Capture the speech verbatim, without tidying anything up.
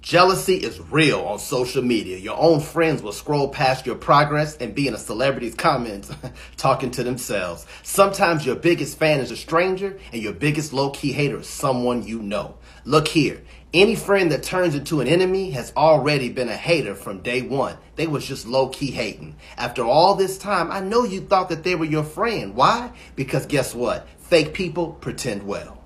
Jealousy is real on social media. Your own friends will scroll past your progress and be in a celebrity's comments talking to themselves. Sometimes your biggest fan is a stranger and your biggest low-key hater is someone you know. Look here. Any friend that turns into an enemy has already been a hater from day one. They was just low-key hating. After all this time, I know you thought that they were your friend. Why? Because guess what? Fake people pretend well.